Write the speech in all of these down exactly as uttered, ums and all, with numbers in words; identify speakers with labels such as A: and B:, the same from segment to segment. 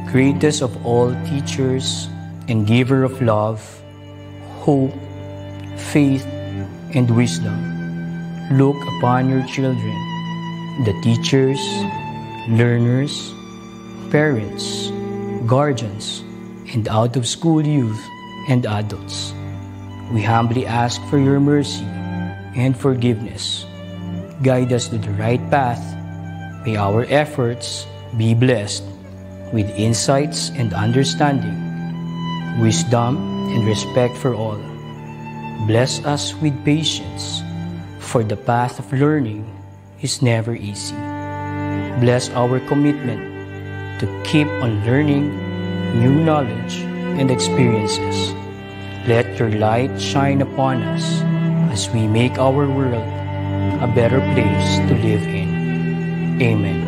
A: greatest of all teachers and giver of love, hope, faith, and wisdom, look upon your children, the teachers, learners, parents, guardians, and out-of-school youth and adults. We humbly ask for your mercy and forgiveness. Guide us to the right path. May our efforts be blessed with insights and understanding, wisdom and respect for all. Bless us with patience, for the path of learning is never easy. Bless our commitment to keep on learning new knowledge and experiences. Let your light shine upon us as we make our world a better place to live in. Amen.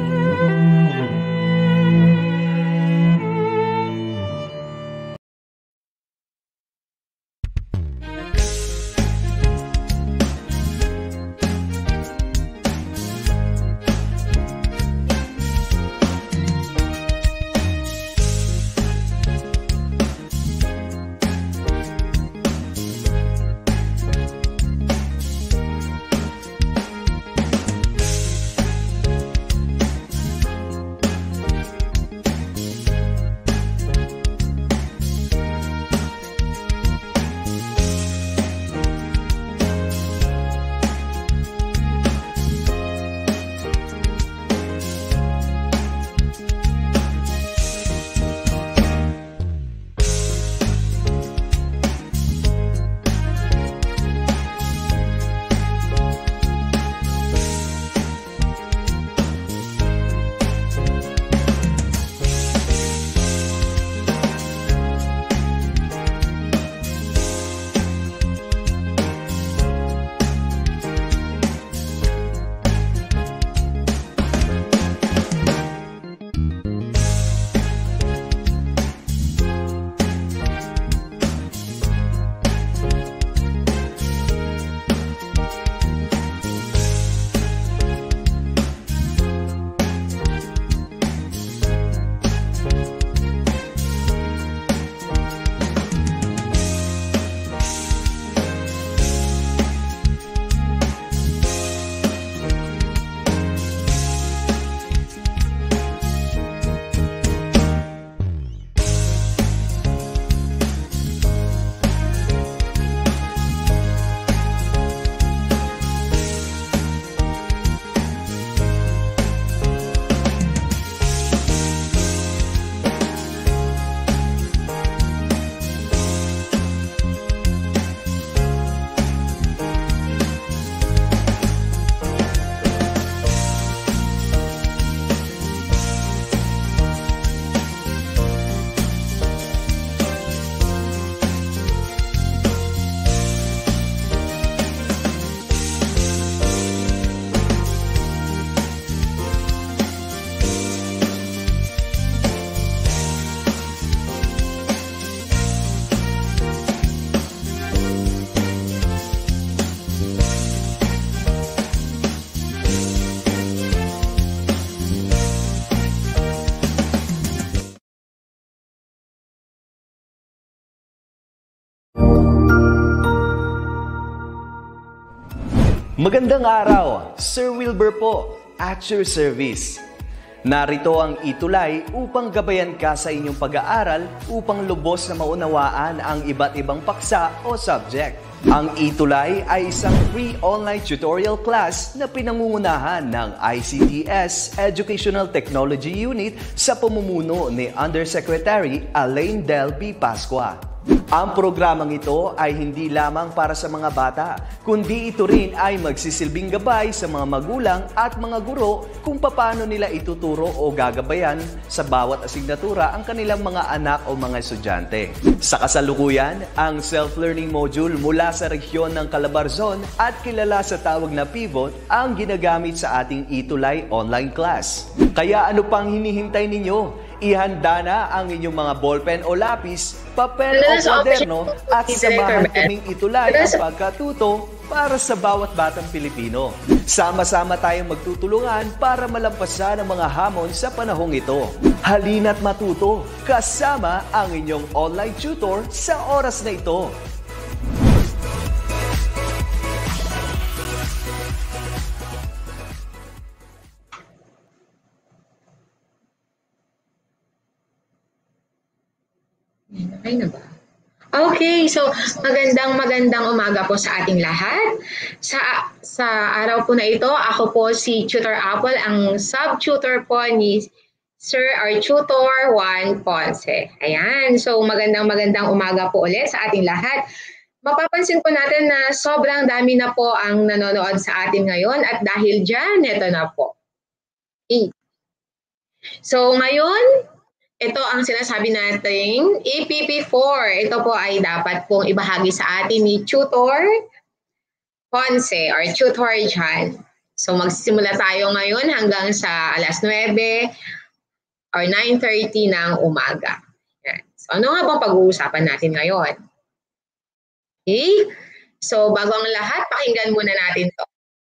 B: Magandang araw, Sir Wilbur po, at your service. Narito ang itulay upang gabayan ka sa inyong pag-aaral upang lubos na maunawaan ang iba't ibang paksa o subject. Ang itulay ay isang free online tutorial class na pinangungunahan ng I C T S Educational Technology Unit sa pamumuno ni Undersecretary Elaine Del P. Pascua. Ang programang ito ay hindi lamang para sa mga bata, kundi ito rin ay magsisilbing gabay sa mga magulang at mga guro kung paano nila ituturo o gagabayan sa bawat asignatura ang kanilang mga anak o mga estudyante. Sa kasalukuyan, ang self-learning module mula sa rehiyon ng Calabarzon at kilala sa tawag na Pivot ang ginagamit sa ating itulay online class. Kaya ano pang hinihintay ninyo? Ihanda na ang inyong mga ballpen o lapis, papel o kwaderno at samahan kaming itulay ang pagkatuto para sa bawat batang Pilipino. Sama-sama tayong magtutulungan para malampasan ang mga hamon sa panahong ito. Halina't matuto, kasama ang inyong online tutor sa oras na ito.
C: Okay na ba? Okay, so magandang magandang umaga po sa ating lahat. Sa sa araw po na ito, ako po si Tutor Apple, ang sub-tutor po ni Sir or Tutor Juan Ponce. Ayan, so magandang magandang umaga po ulit sa ating lahat. Mapapansin po natin na sobrang dami na po ang nanonood sa atin ngayon at dahil dyan, ito na po. Okay. So ngayon, ito ang sinasabi nating E P P four. Ito po ay dapat pong ibahagi sa atin ni Tutor Ponce or Tutor Jan. So magsisimula tayo ngayon hanggang sa alas nuwebe or nine thirty ng umaga. Yan. So ano nga bang pag-uusapan natin ngayon? Okay? So bago ang lahat, pakinggan muna natin to.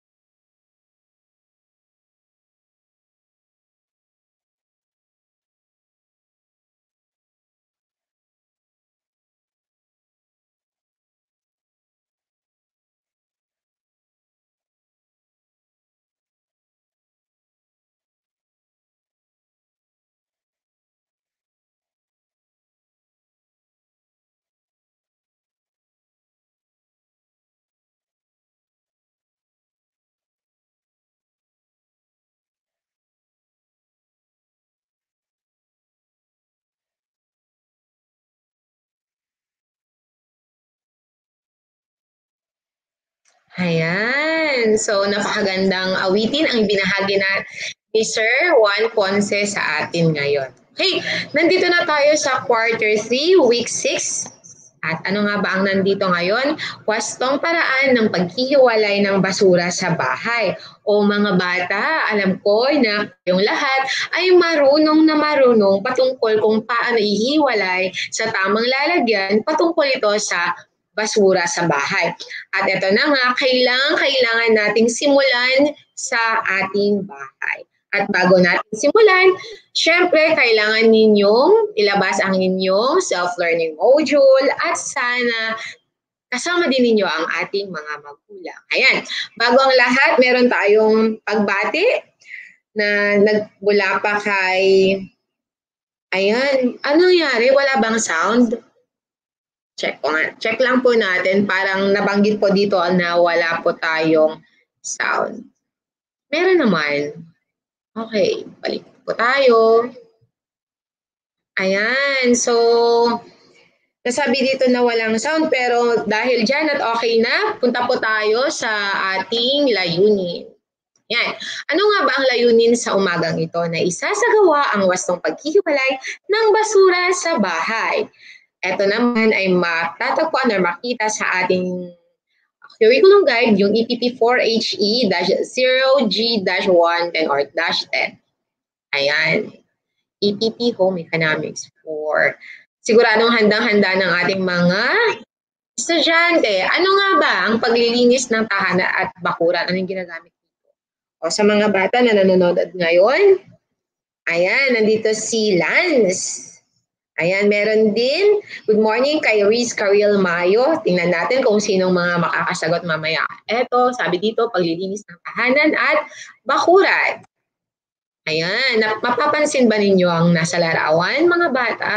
C: Ayan. So, napakagandang awitin ang binahagi na ni Sir Juan Ponce sa atin ngayon. Okay, nandito na tayo sa quarter three, week six. At ano nga ba ang nandito ngayon? Wastong paraan ng paghihiwalay ng basura sa bahay. O mga bata, alam ko na yung lahat ay marunong na marunong patungkol kung paano ihiwalay sa tamang lalagyan patungkol ito sa basura sa bahay. At ito na nga, kailangan-kailangan nating simulan sa ating bahay. At bago natin simulan, syempre kailangan ninyong ilabas ang inyong self-learning module at sana kasama din ninyo ang ating mga magulang. Ayan, bago ang lahat, meron tayong pagbati na nagmula pa kay... Ayan, ano nangyari? Wala bang sound? Check ko nga. Check lang po natin. Parang nabanggit po dito na wala po tayong sound. Meron naman. Okay, balik po tayo. Ayan, so nasabi dito na walang sound pero dahil dyan at okay na, punta po tayo sa ating layunin. Yan. Ano nga ba ang layunin sa umagang ito na isasagawa ang wastong paghihiwalay ng basura sa bahay? Ito naman ay matatagpuan or makita sa ating curriculum guide, yung E P P four H E zero G one ten or dash ten. Ayan. E P P Home Economics for siguradong handang-handa ng ating mga estudyante. Ano nga ba ang paglilinis ng tahanan at bakuran? Anong ginagamit dito? O sa mga bata na nanonood ngayon, ayan, nandito si Lance. Ayan, meron din. Good morning kay Riz Caril Mayo. Tingnan natin kung sinong mga makakasagot mamaya. Eto, sabi dito, paglilinis ng tahanan at bakuran. Ayan, mapapansin ba ninyo ang nasa larawan, mga bata?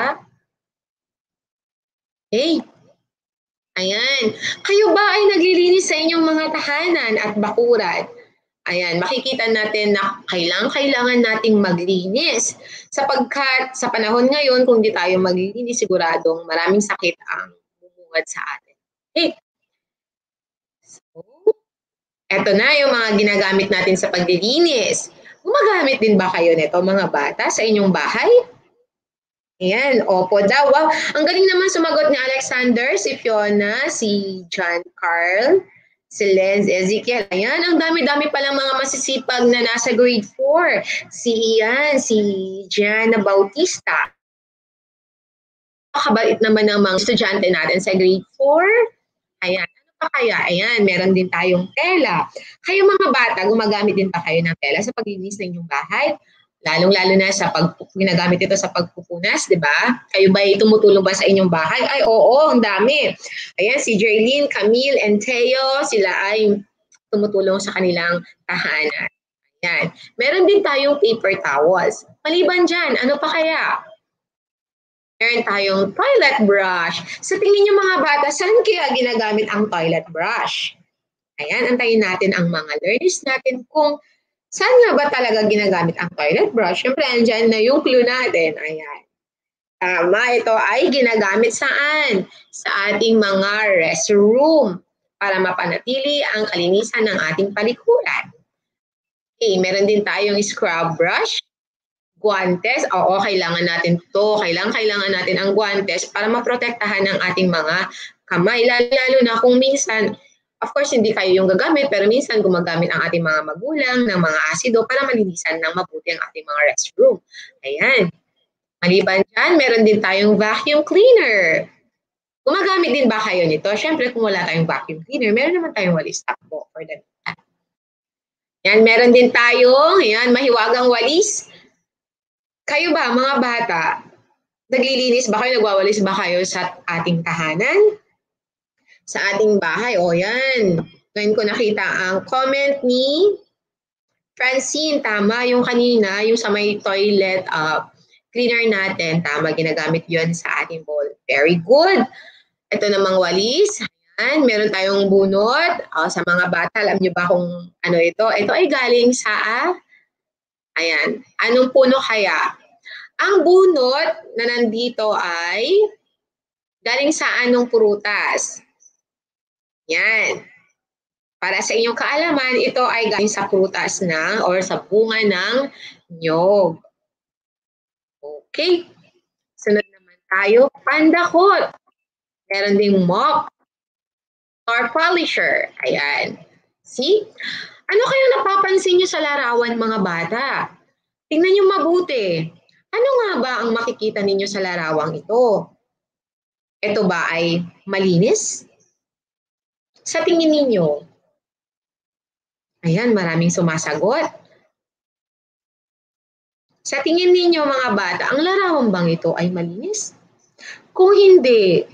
C: Hey, ayan. Kayo ba ay naglilinis sa inyong mga tahanan at bakuran? Ayan, makikita natin na kailangan-kailangan nating maglinis. Sapagkat sa panahon ngayon, kung di tayo maglinis, siguradong maraming sakit ang bumungad sa atin. Okay. So, eto na yung mga ginagamit natin sa paglilinis. Gumagamit din ba kayo nito, mga bata, sa inyong bahay? Ayan, opo daw. Wow, ang galing naman sumagot ni Alexander, si Fiona, si John Carl, si Lenz Ezekiel. Ayan, ang dami-dami palang mga masisipag na nasa grade four. Si Ian, si Gianna Bautista. Kabait naman ng mga estudyante natin sa grade four. Ayan, ano pa pa kaya? Ayan, meron din tayong tela. Kayo mga bata, gumagamit din pa kayo ng tela sa paglilinis ng inyong bahay? Lalong-lalo na sa pag ginagamit ito sa pagpupunas, di ba? Kayo ba ay tumutulong ba sa inyong bahay? Ay, oo, ang dami. Ayan, si Jerlyn, Camille, and Theo, sila ay tumutulong sa kanilang tahanan. Ayan. Meron din tayong paper towels. Maliban dyan, ano pa kaya? Meron tayong toilet brush. Sa tingin niyo mga bata, saan kaya ginagamit ang toilet brush? Ayan, antayin natin ang mga learners natin kung saan nga ba talaga ginagamit ang toilet brush. Siyempre, andyan na yung clue natin. Ayan. Tama, ito ay ginagamit saan? Sa ating mga restroom para mapanatili ang kalinisan ng ating palikuran. Okay, meron din tayong scrub brush. Guantes, oo, kailangan natin to. Kailangan, kailangan natin ang guantes para maprotektahan ang ating mga kamay. Lalo, lalo na kung minsan, of course, hindi kayo yung gagamit, pero minsan gumagamit ang ating mga magulang ng mga asido para malinisan ng mabuti ang ating mga restroom. Ayan. Maliban dyan, meron din tayong vacuum cleaner. Gumagamit din ba kayo nito? Siyempre, kung wala tayong vacuum cleaner, meron naman tayong walis takbo for that. Yan, meron din tayong, yan, mahiwagang walis. Kayo ba, mga bata, naglilinis ba kayo, nagwawalis ba kayo sa ating tahanan? Sa ating bahay? O yan. Ngayon ko nakita ang comment ni Francine. Tama yung kanina, yung sa may toilet uh, cleaner natin. Tama, ginagamit yun sa ating bowl. Very good. Ito namang walis. Ayan, meron tayong bunot. Uh, sa mga bata, alam nyo ba kung ano ito? Ito ay galing sa... Uh, Ayan. Anong puno kaya? Ang bunot na nandito ay galing sa anong prutas? Yan. Para sa inyong kaalaman, ito ay galing sa prutas ng or sa bunga ng nyog. Okay. Sunod naman tayo. Pandakot. Meron ding mop or polisher. Ayan. See? Ano kayong napapansin nyo sa larawan, mga bata? Tingnan nyo mabuti. Ano nga ba ang makikita ninyo sa larawang ito? Ito ba ay malinis? Sa tingin ninyo? Ayan, maraming sumasagot. Sa tingin ninyo, mga bata, ang larawang bang ito ay malinis? Kung hindi,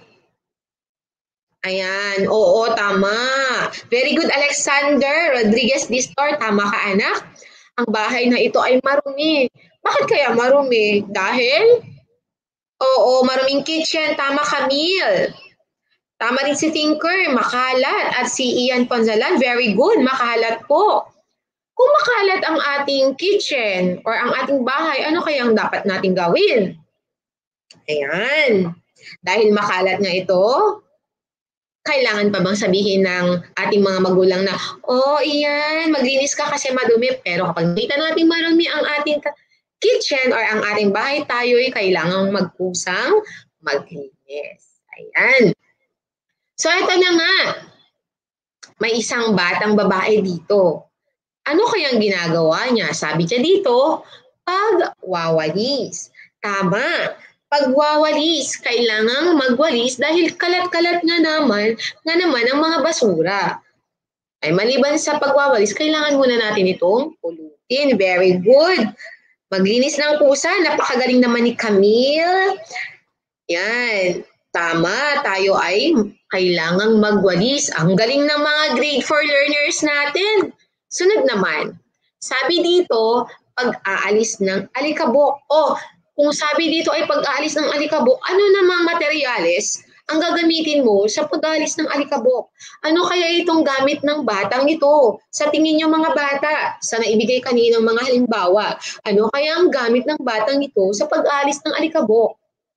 C: ayan, oo, tama. Very good, Alexander Rodriguez Distor. Tama ka, anak. Ang bahay na ito ay marumi. Bakit kaya marumi? Dahil? Oo, maruming kitchen. Tama, Camille. Tama rin si Tinker, makalat. At si Ian Ponzalan, very good, makalat po. Kung makalat ang ating kitchen or ang ating bahay, ano kaya ang dapat nating gawin? Ayan. Dahil makalat nga ito, kailangan pa bang sabihin ng ating mga magulang na, oh, Ian, maglinis ka kasi madumi. Pero kapag nakita natin marumi ang ating kitchen or ang ating bahay, tayo ay kailangang magkusang maglinis. Ayan. So, ito na nga. May isang batang babae dito. Ano kayang ginagawa niya? Sabi niya dito, pagwawalis. Tama. Pagwawalis, kailangang magwalis dahil kalat-kalat nga naman, nga naman ang mga basura. Ay maliban sa pagwawalis, kailangan muna natin itong pulutin. Very good. Maglinis ng pusa, napakagaling naman ni Camille. Yan. Tama, tayo ay kailangang magwalis. Ang galing ng mga grade four learners natin. Sunod naman, sabi dito, pag-aalis ng alikabok. O, kung sabi dito ay pag-aalis ng alikabok, ano namang materyales ang gagamitin mo sa pag-aalis ng alikabok? Ano kaya itong gamit ng batang ito? Sa tingin niyo mga bata, sa naibigay kaninang mga halimbawa, ano kaya ang gamit ng batang ito sa pag-aalis ng alikabok?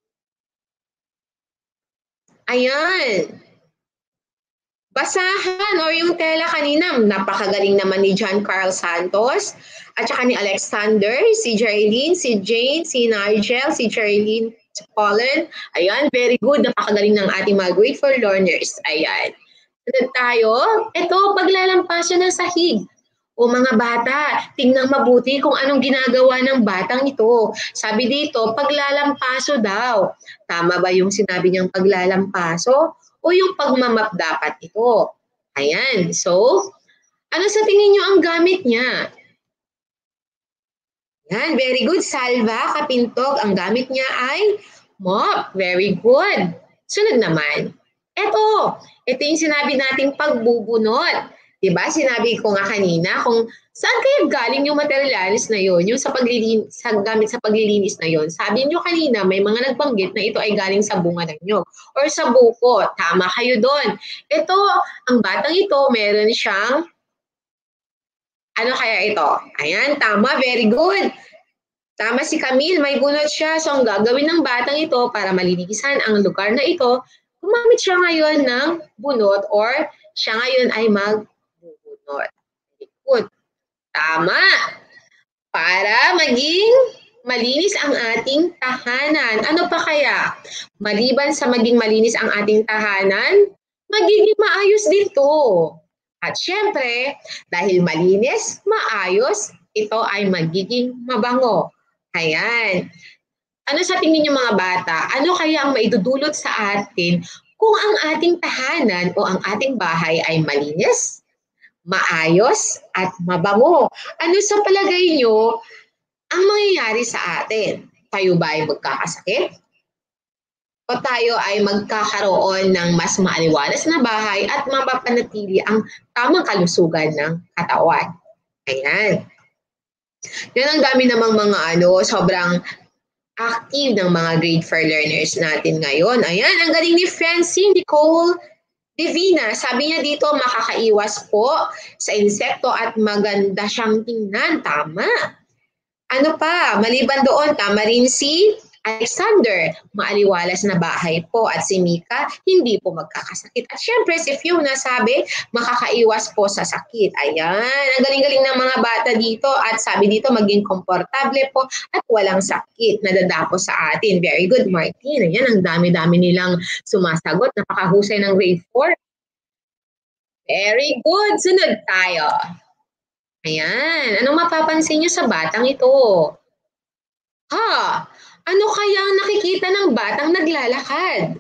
C: Ayan. Basahan o yung tela kanina, napakagaling naman ni John Carl Santos at saka ni Alexander, si Jaylene, si Jane, si Nigel, si Jaylene, si Colin. Ayan, very good. Napakagaling ng ating mga grade four learners. Ayan. Sunod tayo. Ito, paglalampaso ng sahig. O mga bata, tingnan mabuti kung anong ginagawa ng batang ito. Sabi dito, paglalampaso daw. Tama ba yung sinabi niyang paglalampaso? O yung pagmamap dapat ito? Ayan. So, ano sa tingin nyo ang gamit niya? Yan, very good. Salva, kapintog. Ang gamit niya ay mop. Very good. Sunod naman. Ito. Ito yung sinabi nating pagbubunot. Diba? Sinabi ko nga kanina kung saan kaya galing yung materials na yon, yung sa, paglilin, sa gamit sa paglilinis na yon. Sabi nyo kanina, may mga nagbanggit na ito ay galing sa bunga ng nyog or sa buko. Tama kayo doon. Ito, ang batang ito, meron siyang, ano kaya ito? Ayan, tama, very good. Tama si Camille, may bunot siya. So, ang gagawin ng batang ito para malinisan ang lugar na ito, gumamit siya ngayon ng bunot or siya ngayon ay magbubunot. Good. Tama. Para maging malinis ang ating tahanan. Ano pa kaya? Maliban sa maging malinis ang ating tahanan, magiging maayos dito. At syempre, dahil malinis, maayos, ito ay magiging mabango. Ayan. Ano sa tingin niyo mga bata? Ano kaya ang maidudulot sa atin kung ang ating tahanan o ang ating bahay ay malinis, maayos, at mabango? Ano sa palagay niyo ang mangyayari sa atin? Tayo ba ay magkakasakit? O tayo ay magkakaroon ng mas maaliwalas na bahay at mapapanatili ang tamang kalusugan ng katawan? Ayan. Yan ang dami namang mga ano, sobrang active ng mga grade four learners natin ngayon. Ayan, ang galing ni Francine Nicole Divina. Sabi niya dito, makakaiwas po sa insekto at maganda siyang tingnan. Tama. Ano pa? Maliban doon, tama rin si Alexander, maaliwalas na bahay po, at si Mika, hindi po magkakasakit. At syempre, si Fiona sabi, makakaiwas po sa sakit. Ayan, ang galing-galing ng mga bata dito, at sabi dito, maging komportable po at walang sakit na dadapo sa atin. Very good, Martin. Ayan, ang dami-dami nilang sumasagot. Napakahusay ng grade four. Very good. Sunod tayo. Ayan, anong mapapansin niyo sa batang ito? Ha? Ano kaya ang nakikita ng batang naglalakad?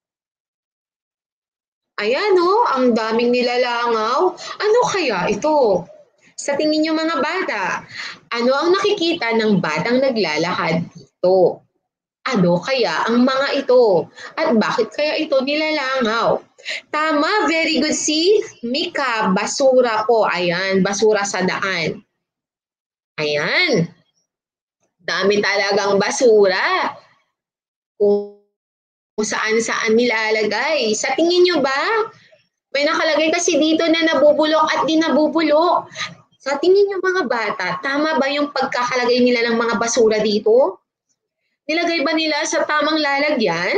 C: Ayan o, ang daming nilalangaw. Ano kaya ito? Sa tingin niyo mga bata, ano ang nakikita ng batang naglalakad dito? Ano kaya ang mga ito? At bakit kaya ito nilalangaw? Tama, very good si Mika. Basura po. Ayan, basura sa daan. Ayan. Dami talagang basura. Kung saan-saan nilalagay. Sa tingin nyo ba? May nakalagay kasi dito na nabubulok at di nabubulok. Sa tingin nyo mga bata, tama ba yung pagkakalagay nila ng mga basura dito? Nilagay ba nila sa tamang lalagyan?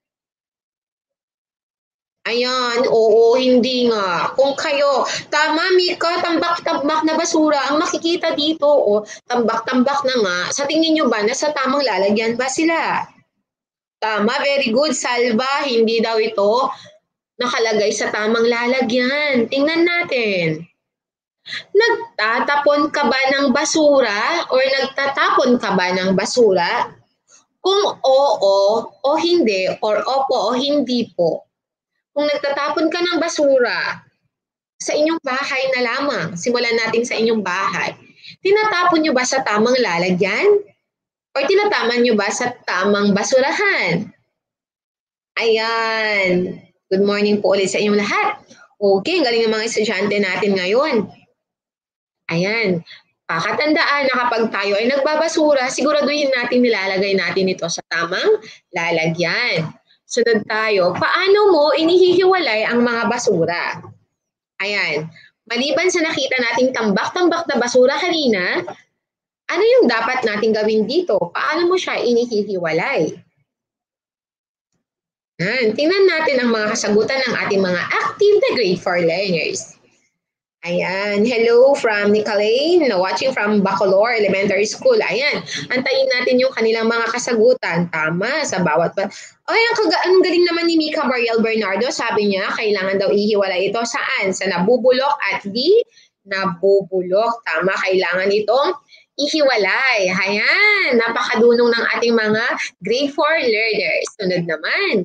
C: Ayan, oo, hindi nga. Kung kayo, tama Mika, tambak-tambak na basura ang makikita dito. O, tambak-tambak na nga. Sa tingin nyo ba, nasa tamang lalagyan ba sila? Tama, very good. Salva, hindi daw ito nakalagay sa tamang lalagyan. Tingnan natin. Nagtatapon ka ba ng basura or nagtatapon ka ba ng basura? Kung oo o hindi, or opo o hindi po. Kung nagtatapon ka ng basura sa inyong bahay na lamang, simulan natin sa inyong bahay, tinatapon nyo ba sa tamang lalagyan? O tinataman nyo ba sa tamang basurahan? Ayan. Good morning po ulit sa inyong lahat. Okay, galing ng mga estudyante natin ngayon. Ayan. Pakatandaan na kapag tayo ay nagbabasura, siguraduhin natin nilalagay natin ito sa tamang lalagyan. Sunod tayo, paano mo inihihiwalay ang mga basura? Ayan, maliban sa nakita nating tambak-tambak na basura kanina, ano yung dapat nating gawin dito? Paano mo siya inihihiwalay? Ayan, tingnan natin ang mga kasagutan ng ating mga active na grade four learners. Ayan, hello from Nicolaine, watching from Bacolor Elementary School. Ayan, antayin natin yung kanilang mga kasagutan. Tama, sa bawat... Ay, ang, ang galing naman ni Mika Mariel Bernardo. Sabi niya, kailangan daw ihiwalay ito saan? Sa nabubulok at di nabubulok. Tama, kailangan itong ihiwalay. Ayan, napakadunong ng ating mga grade four learners. Sunod naman.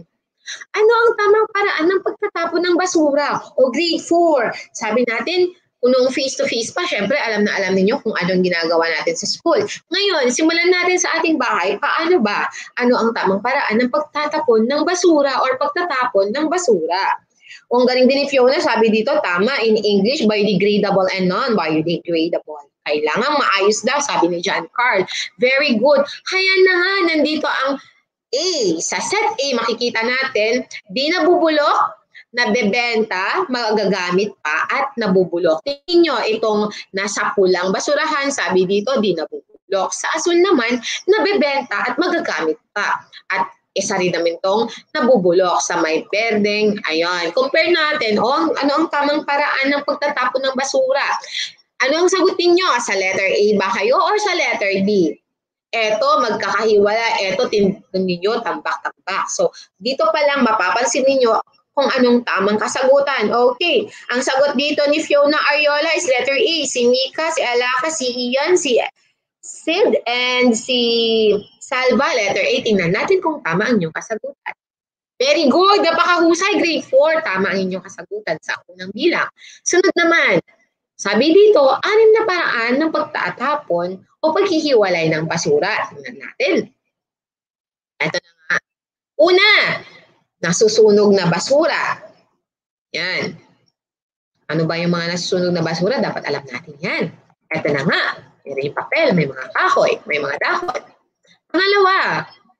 C: Ano ang tamang paraan ng pagtatapon ng basura? O grade four, sabi natin, kung nung face-to-face pa, syempre alam na alam ninyo kung anong ginagawa natin sa school. Ngayon, simulan natin sa ating bahay, paano ba? Ano ang tamang paraan ng pagtatapon ng basura or pagtatapon ng basura? O ang galing din ni Fiona, sabi dito, tama, in English, biodegradable and non-biodegradable. Kailangan maayos daw, sabi ni John Carl. Very good. Kaya na nga, nandito ang A. Sa set A, makikita natin, di nabubulok, nabebenta, magagamit pa, at nabubulok. Tingnan nyo, itong nasa pulang basurahan, sabi dito, di nabubulok. Sa asul naman, nabebenta at magagamit pa. At isa rin naman itong nabubulok sa may berdeng. Ayan, compare natin, oh, ano ang tamang paraan ng pagtatapon ng basura. Ano ang sagutin nyo? Sa letter A ba kayo or sa letter D? Eto, magkakahiwala. Eto, tingnan ninyo, tambak-tambak. So, dito pa lang mapapansin ninyo kung anong tamang kasagutan. Okay, ang sagot dito ni Fiona Ariola is letter A. Si Mika, si Alaka, si Ian, si Sid, and si Salva, letter A. Tingnan natin kung tama ang inyong kasagutan. Very good, napakahusay, grade four. Tama ang inyong kasagutan sa unang bilang. Sunod naman, sabi dito, anim na paraan ng pagtatapon o paghihiwalay ng basura. Tingnan natin. Ito na nga. Una, nasusunog na basura. Yan. Ano ba yung mga nasusunog na basura? Dapat alam natin yan. Ito na nga. May papel, may mga kahoy, may mga dahon. Pangalawa,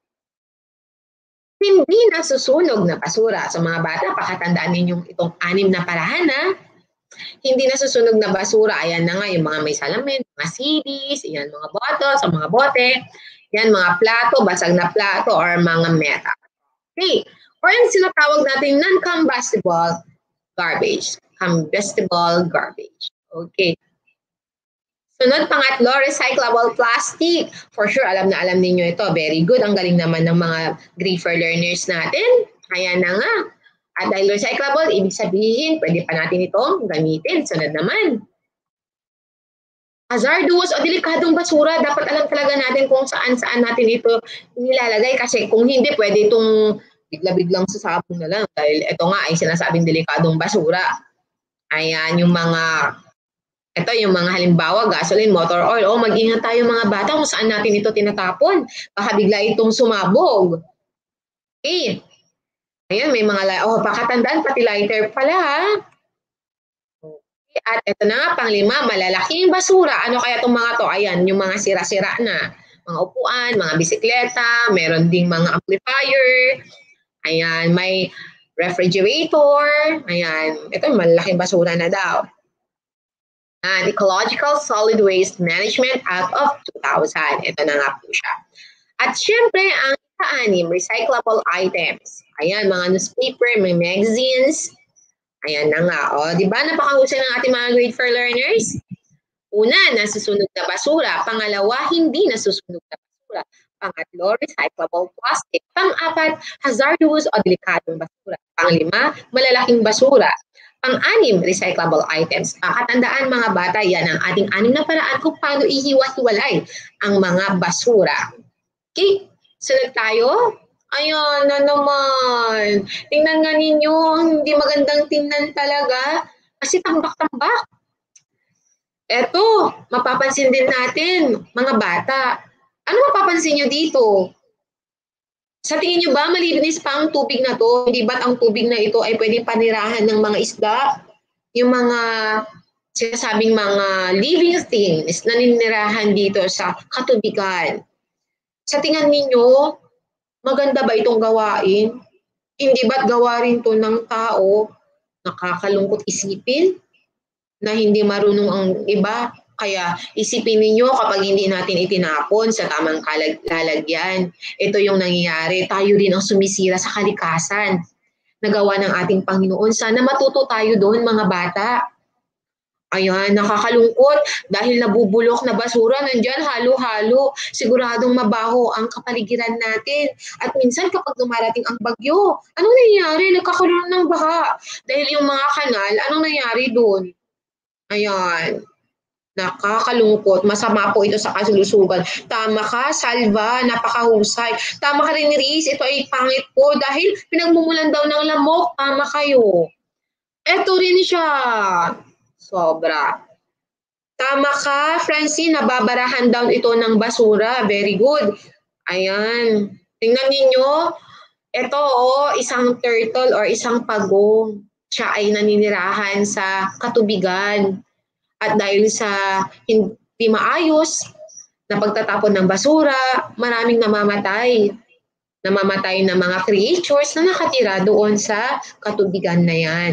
C: hindi nasusunog na basura. Sa mga bata, pakatandaan ninyong itong anim na parahan na hindi nasusunog na basura. Ayan na nga yung mga may salamin, mga C Ds, ayan, mga bottles, o mga bote, yan, mga plato, basag na plato, or mga metal. Okay. Or yung sinatawag natin non-combustible garbage. Combustible garbage. Okay. Sunod, pangatlo, recyclable plastic. For sure, alam na alam ninyo ito. Very good. Ang galing naman ng mga grade four learners natin. Kaya na nga. At dahil recyclable, ibig sabihin, pwede pa natin itong gamitin. Sunod naman. Hazardous o delikadong basura, dapat alam talaga natin kung saan-saan natin ito nilalagay. Kasi kung hindi, pwede itong bigla-biglang sasabong na lang. Dahil ito nga ay sinasabing delikadong basura. Ayan, yung mga, ito yung mga halimbawa, gasoline, motor oil. O, mag-ingat tayo mga bata kung saan natin ito tinatapon. Baka bigla itong sumabog. Okay. Ayan, may mga, oh, pakatandaan, pati lighter pala, ha? Okay. At ito na nga, panglima, malalaking basura. Ano kaya itong mga to? Ayan, yung mga sira-sira na. Mga upuan, mga bisikleta, meron ding mga amplifier. Ayan, may refrigerator. Ayan, ito yung malalaking basura na daw. And Ecological Solid Waste Management Act of two thousand. Ito na nga po siya. At syempre, ang ika-anim, recyclable items. Ayan, mga newspaper, may magazines. Ayan na nga. O, di ba napakahusay ng ating mga grade four learners? Una, nasusunog na basura. Pangalawa, hindi nasusunog na basura. Pangatlo, recyclable plastic. Pang-apat, hazardous o delikadong basura. Panglima, malalaking basura. Pang-anim, recyclable items. Pakatandaan mga bata, yan ang ating anim na paraan kung paano ihiwa-hiwalay ang mga basura. Okay, sunod tayo. Ayun na naman. Tingnan nga ninyo, hindi magandang tingnan talaga. Kasi tambak-tambak. Eto, mapapansin din natin, mga bata. Ano mapapansin nyo dito? Sa tingin nyo ba, malinis pa ang tubig na to? Hindi ba't ang tubig na ito ay pwedeng panirahan ng mga isda? Yung mga sinasabing mga living things na ninirahan dito sa katubigan. Sa tingin ninyo, maganda ba itong gawain? Hindi ba't gawain to ng tao? Nakakalungkot isipin na hindi marunong ang iba. Kaya isipin ninyo kapag hindi natin itinapon sa tamang lalagyan. Ito yung nangyayari. Tayo rin ang sumisira sa kalikasan. Nagawa ng ating Panginoon. Sana matuto tayo doon mga bata. Ayan, nakakalungkot dahil nabubulok na basura, nandyan halo-halo, siguradong mabaho ang kapaligiran natin. At minsan kapag dumarating ang bagyo, anong nangyayari? Nagkakaroon ng baha. Dahil yung mga kanal, anong nangyayari doon? Ayan. Nakakalungkot. Masama po ito sa kalusugan. Tama ka, Salva. Napakahusay. Tama ka rin, Riz. Ito ay pangit po dahil pinagmumulan daw ng lamok. Tama kayo. Ito rin siya. Sobra. Tama ka, Francine. Nababarahan daw ito ng basura. Very good. Ayan. Tingnan ninyo. Ito, oh, isang turtle or isang pagong. Siya ay naninirahan sa katubigan. At dahil sa hindi maayos na pagtatapon ng basura, maraming namamatay. Namamatay na mga creatures na nakatira doon sa katubigan na yan.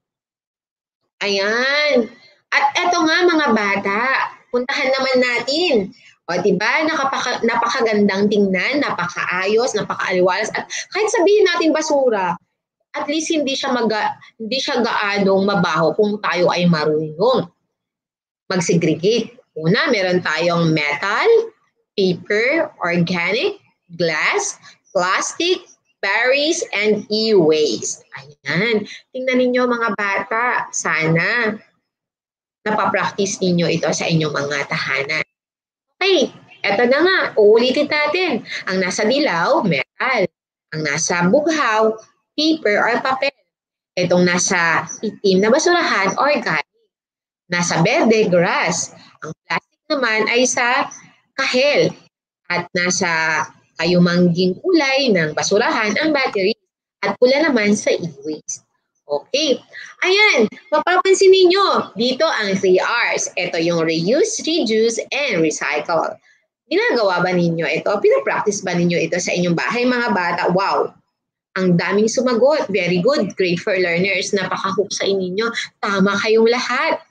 C: Ayan. At eto nga mga bata, puntahan naman natin. O diba, nakapaka, napakagandang tingnan, napakaayos, napakaaliwalas. At kahit sabihin natin basura, at least hindi siya, maga, hindi siya gaanong mabaho kung tayo ay marunong mag-segregate. Una, meron tayong metal, paper, organic, glass, plastic, berries, and e-waste. Ayan. Tingnan ninyo mga bata. Sana napapractice ninyo ito sa inyong mga tahanan. Okay, eto na nga. Uulitin natin. Ang nasa dilaw, metal. Ang nasa bughaw, paper or papel. Itong nasa itim na basurahan, organic. Nasa berde, grass. Ang plastic naman ay sa kahel. At nasa kayumangging kulay ng basurahan, ang battery. At pula naman sa e-waste. Okay. Ayan, mapapansin ninyo, dito ang three R's. Ito yung reuse, reduce, and recycle. Ginagawa ba ninyo ito? Pinapractice ba ninyo ito sa inyong bahay, mga bata? Wow! Ang daming sumagot. Very good. Great for learners. Napakahusay ninyo. Tama kayong lahat.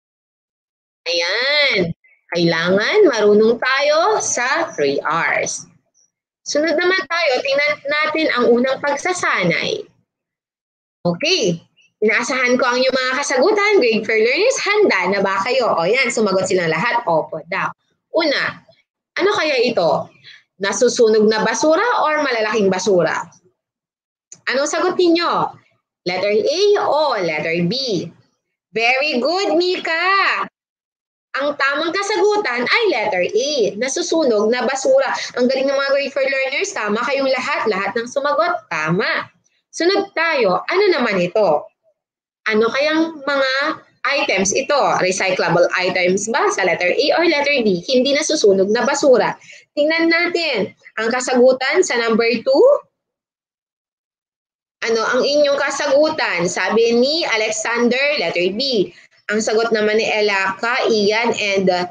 C: Ayan. Kailangan marunong tayo sa three R's. Sunod naman tayo, tingnan natin ang unang pagsasanay. Okay. Inaasahan ko ang inyong mga kasagutan. Grade for learners, handa na ba kayo? O yan, sumagot silang lahat. Opo daw. Una, ano kaya ito? Nasusunog na basura or malalaking basura? Anong sagot ninyo? Letter A o letter B? Very good, Mika! Ang tamang kasagutan ay letter A, nasusunog na basura. Ang galing ng mga grade for learners, tama kayong lahat. Lahat ng sumagot, tama. Sunod tayo, ano naman ito? Ano kayang mga items ito? Recyclable items ba sa letter A or letter B? Hindi nasusunog na basura. Tingnan natin ang kasagutan sa number two. Ano ang inyong kasagutan? Sabi ni Alexander, letter B. Ang sagot naman ni Elaka, Ian, and uh,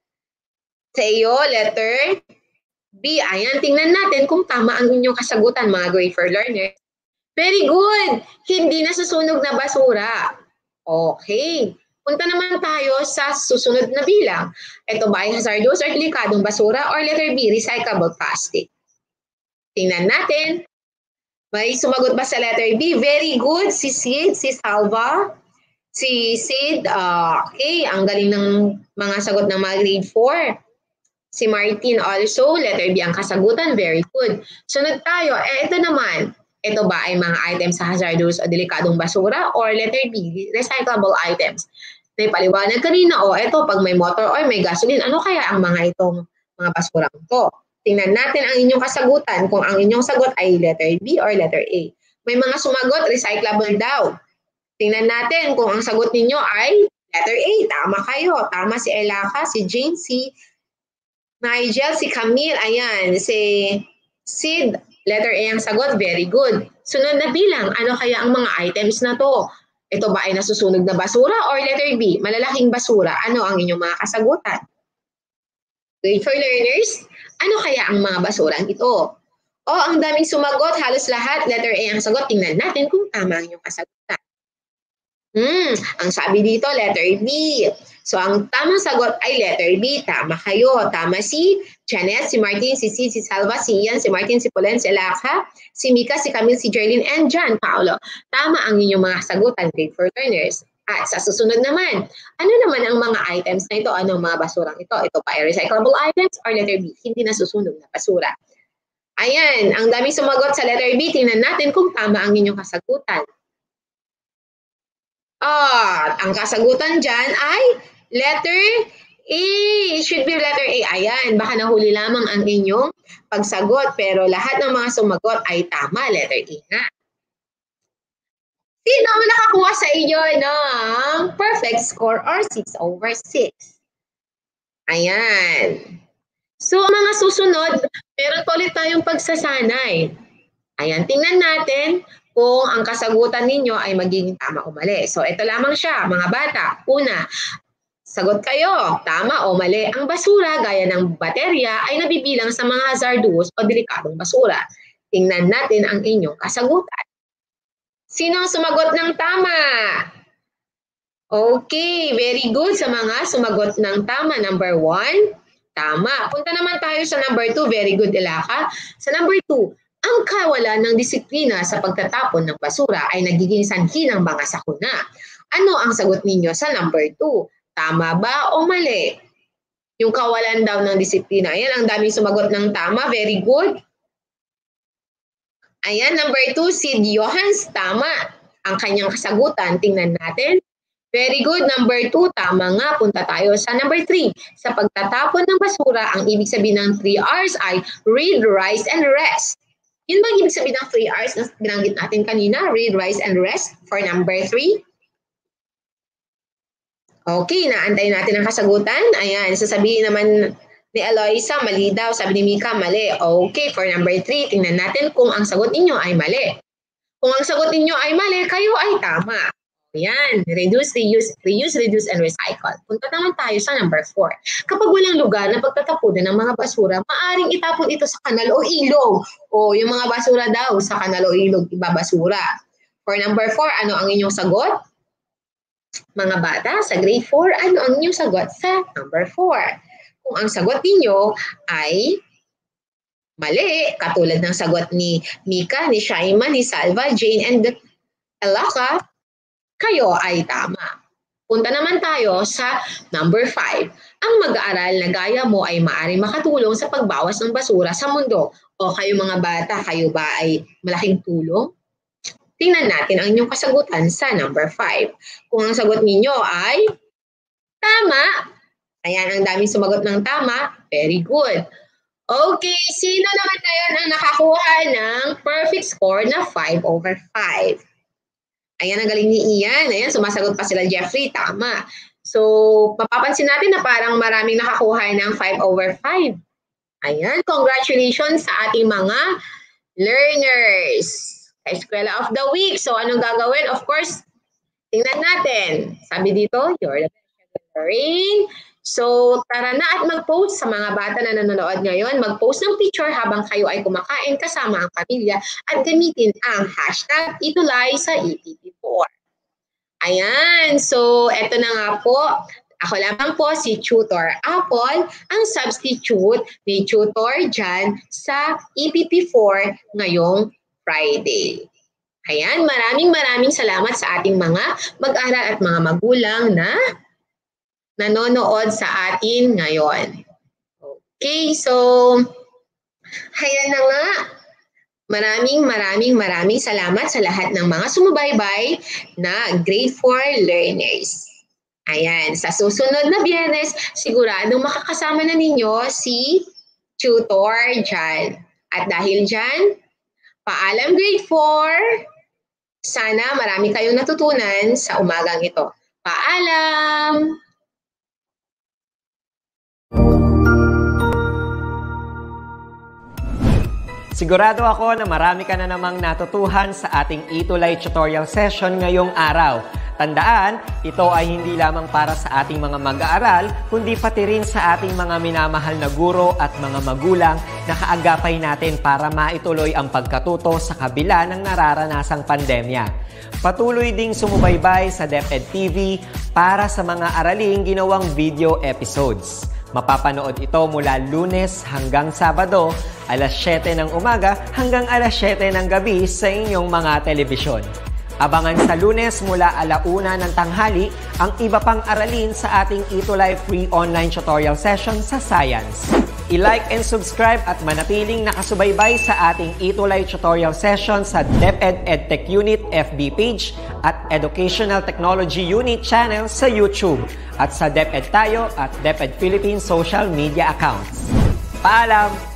C: Theo, letter B. Ayan, tingnan natin kung tama ang inyong kasagutan, mga grade for learners. Very good! Hindi nasusunog na basura. Okay. Punta naman tayo sa susunod na bilang. Ito ba ay hazardous or delikadong basura or letter B, recyclable plastic? Tingnan natin. May sumagot ba sa letter B? Very good. Si Sid, si Salva, si Sid, uh, okay, ang galing ng mga sagot ng mga grade four. Si Martin also, letter B ang kasagutan, very good. Sunod tayo, eh ito naman, ito ba ay mga items sa hazardous o delikadong basura or letter B, recyclable items? May paliwanag kanina, o ito, pag may motor or may gasoline, ano kaya ang mga itong mga basurang ito? Tingnan natin ang inyong kasagutan kung ang inyong sagot ay letter B or letter A. May mga sumagot, recyclable daw. Tingnan natin kung ang sagot ninyo ay letter A. Tama kayo. Tama si Elaka, si Jane, si Nigel, si Camille. Ayan, si Sid. Letter A ang sagot. Very good. Sunod na bilang. Ano kaya ang mga items na to? Ito ba ay nasusunog na basura or letter B? Malalaking basura. Ano ang inyong mga kasagutan? Grade for learners. Ano kaya ang mga basurang ito? O, ang daming sumagot. Halos lahat. Letter A ang sagot. Tingnan natin kung tama ang inyong kasagutan. Hmm, ang sabi dito, letter B. So, ang tamang sagot ay letter B. Tama kayo. Tama si Janet, si Martin, si Sid, si Salva, si Ian, si Martin, si Polen, si Elaka, si Mika, si Camille, si Jerlyn, and John Paolo. Tama ang inyong mga sagutan, grade for learners. At sa susunod naman, ano naman ang mga items na ito? Ano ang mga basurang ito? Ito pa ay recyclable items or letter B? Hindi nasusunog na basura. Ayan, ang dami sumagot sa letter B. Tingnan natin kung tama ang inyong kasagutan. At ang kasagutan dyan ay letter A. It should be letter A. Ayan, baka nahuli lamang ang inyong pagsagot, pero lahat ng mga sumagot ay tama. Letter A nga. Sino ang nakakuha sa inyo ng perfect score or six over six? Ayan. So, mga susunod, meron pa ulit tayong pagsasanay. Ayan, tingnan natin kung ang kasagutan ninyo ay magiging tama o mali. So, ito lamang siya, mga bata. Una, sagot kayo, tama o mali. Ang basura, gaya ng baterya, ay nabibilang sa mga hazardous o delikadong basura. Tingnan natin ang inyong kasagutan. Sino ang sumagot ng tama? Okay, very good sa mga sumagot ng tama. Number one, tama. Punta naman tayo sa number two. Very good, Elaka. Sa number two, ang kawalan ng disiplina sa pagtatapon ng basura ay nagiging sanhi ng mga sakuna. Ano ang sagot ninyo sa number two? Tama ba o mali? Yung kawalan daw ng disiplina. Ayan, ang daming sumagot ng tama. Very good. Ayan, number two, si Johans, tama. Ang kanyang kasagutan, tingnan natin. Very good. Number two, tama nga. Punta tayo sa number three. Sa pagtatapon ng basura, ang ibig sabihin ng three R's ay read, rise, and rest. Yun ba ibig sabihin ng three R's na binanggit natin kanina? Read, rise, and rest for number three. Okay, naantay natin ang kasagutan. Ayan, sasabihin naman ni Eloisa, mali daw. Sabi ni Mika, mali. Okay, for number three, tingnan natin kung ang sagot ninyo ay mali. Kung ang sagot ninyo ay mali, kayo ay tama. Ayan, reduce, reuse, reuse, reduce, and recycle. Punta naman tayo sa number four. Kapag walang lugar na pagtatapunan ng mga basura, maaring itapon ito sa kanal o ilog. O yung mga basura daw sa kanal o ilog, ibabasura. For number four, ano ang inyong sagot? Mga bata, sa grade four, ano ang inyong sagot sa number four? Kung ang sagot ninyo ay mali, katulad ng sagot ni Mika, ni Shaima, ni Salva, Jane, and Elaka, kayo ay tama. Punta naman tayo sa number five. Ang mag-aaral na gaya mo ay maaaring makatulong sa pagbawas ng basura sa mundo. O kayo mga bata, kayo ba ay malaking tulong? Tingnan natin ang inyong kasagutan sa number five. Kung ang sagot ninyo ay tama, ayan, ang daming sumagot ng tama, very good. Okay, sino naman ngayon ang nakakuha ng perfect score na five over five? Ayan, ang galing ni Ian. Ayan, sumasagot pa sila Jeffrey. Tama. So, mapapansin natin na parang maraming nakakuha ng five over five. Ayan, congratulations sa ating mga learners. Eskwela of the Week. So, anong gagawin? Of course, tingnan natin. Sabi dito, you're the learning. So, tara na at mag-post sa mga bata na nanonood ngayon. Mag-post ng picture habang kayo ay kumakain kasama ang pamilya at gamitin ang hashtag itulay sa E P P four. Ayan. So, eto na nga po. Ako lamang po si Tutor Apple, ang substitute ni Tutor Jan sa E P P four ngayong Friday. Ayan. Maraming maraming salamat sa ating mga mag-aral at mga magulang na nanonood sa atin ngayon. Okay, so, ayan na nga. Maraming, maraming, maraming salamat sa lahat ng mga sumubaybay na grade four learners. Ayan, sa susunod na Biyernes, siguradong makakasama na ninyo si Tutor Jan. At dahil dyan, paalam grade four. Sana marami kayong natutunan sa umagang ito. Paalam!
D: Sigurado ako na marami ka na namang natutuhan sa ating itulay tutorial session ngayong araw. Tandaan, ito ay hindi lamang para sa ating mga mag-aaral, kundi pati rin sa ating mga minamahal na guro at mga magulang na kaagapay natin para maituloy ang pagkatuto sa kabila ng nararanasang pandemya. Patuloy ding sumubaybay sa DepEd T V para sa mga araling ginawang video episodes. Mapapanood ito mula Lunes hanggang Sabado, alas siyete ng umaga hanggang alas siyete ng gabi sa inyong mga telebisyon. Abangan sa Lunes mula alauna ng tanghali ang iba pang aralin sa ating itulay free online tutorial session sa Science. I-like and subscribe at manatiling nakasubaybay sa ating eTulay tutorial session sa DepEd EdTech Unit F B page at Educational Technology Unit channel sa YouTube at sa DepEd Tayo at DepEd Philippines social media accounts. Paalam!